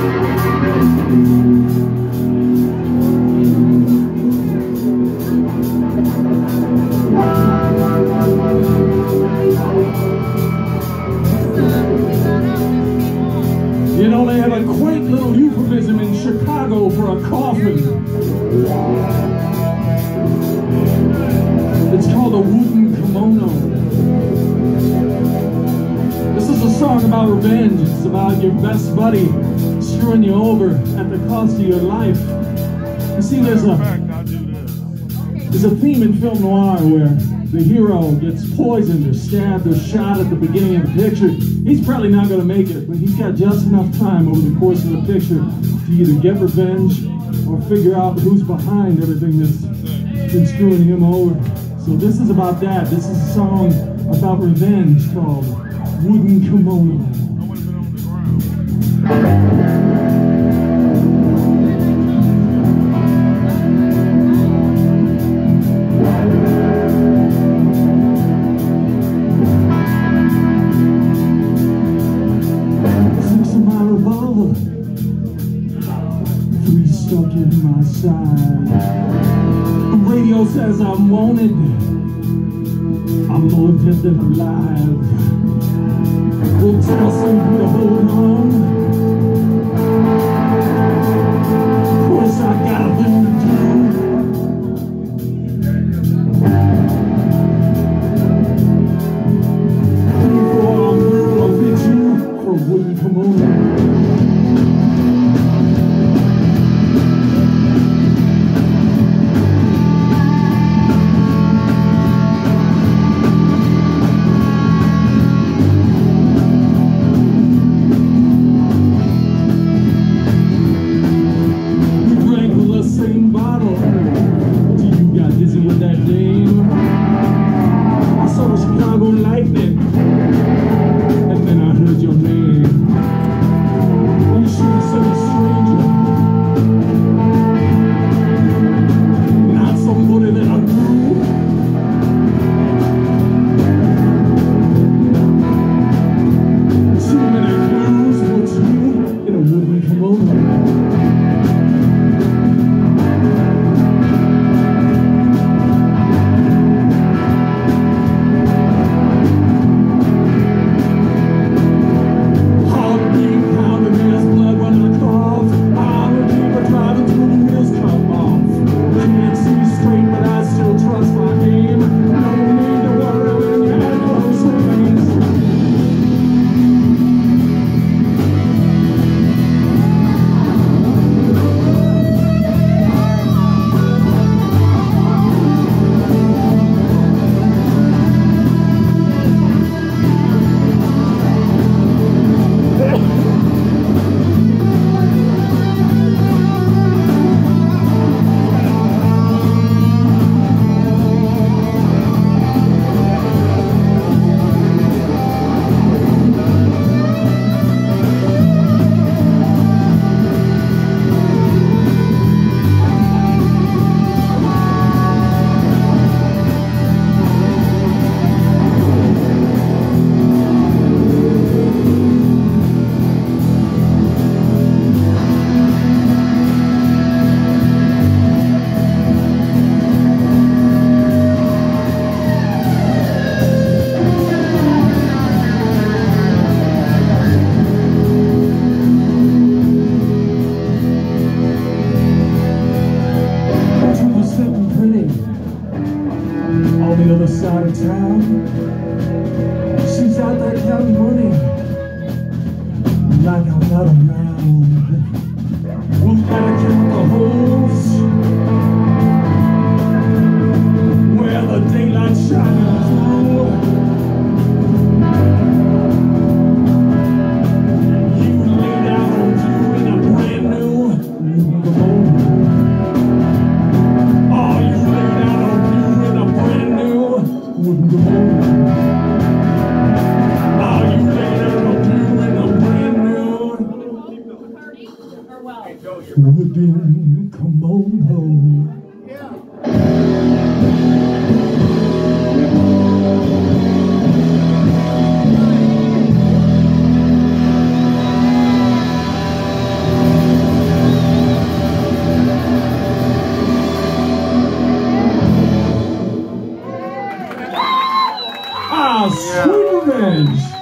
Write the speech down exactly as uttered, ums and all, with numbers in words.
You know, they have a quaint little euphemism in Chicago for a coffin. It's called a wooden kimono. This is a song about revenge. It's about your best buddy screwing you over at the cost of your life. You see, there's a, there's a theme in film noir where the hero gets poisoned or stabbed or shot at the beginning of the picture. He's probably not going to make it, but he's got just enough time over the course of the picture to either get revenge or figure out who's behind everything that's been screwing him over. So this is about that. This is a song about revenge called Wooden Kimono. Stuck in my side. The radio says I'm wanted. I'm more dead than alive. We'll tell somebody to hold on. Of course I got a thing to do. Before I'm through, I'll fix you for a wooden kimono. Side of town, she's out there counting money like I'm not around. We'll gotta count the holes where the daylight shines through. You laid out on you in a brand new kimono. Oh, you laid out on you in a brand new wooden kimono. Oh, you laid out on you in a brand new wooden kimono. about Sweet Revenge.